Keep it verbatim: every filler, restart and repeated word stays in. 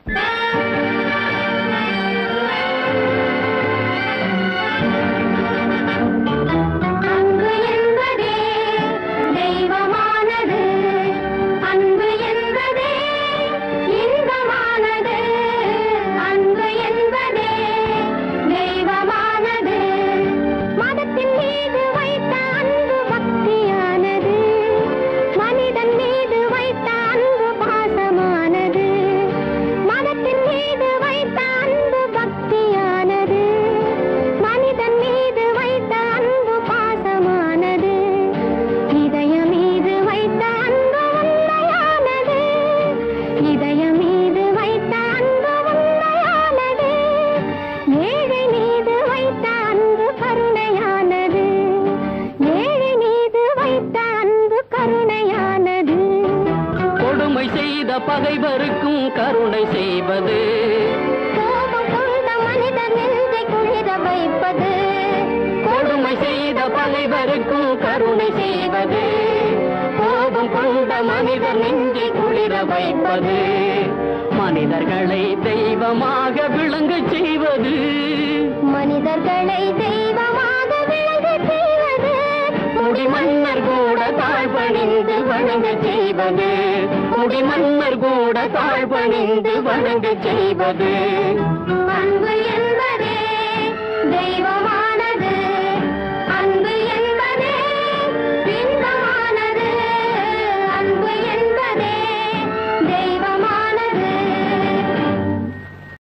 பகைவருக்கும் கருணை செய்வது, கோபம் கொண்ட மனிதர் நெஞ்சை குளிர வைப்பது, கொடுமை செய்த பகைவருக்கும் கருணை செய்வது, கோபம் கொண்ட மனிதர் நெஞ்சை குளிர வைப்பது, மனிதர்களை தெய்வமாக விளங்க செய்வது, மனிதர்களை தெய்வமாக விளங்க செய்வது, முடிமன்னர் கூட தாழ்பணிந்து வணங்க செய்வது, முடிமன்னர் கூட தாழ்பணிந்து வணங்க செய்வது, அன்பு என்பதே தெய்வம்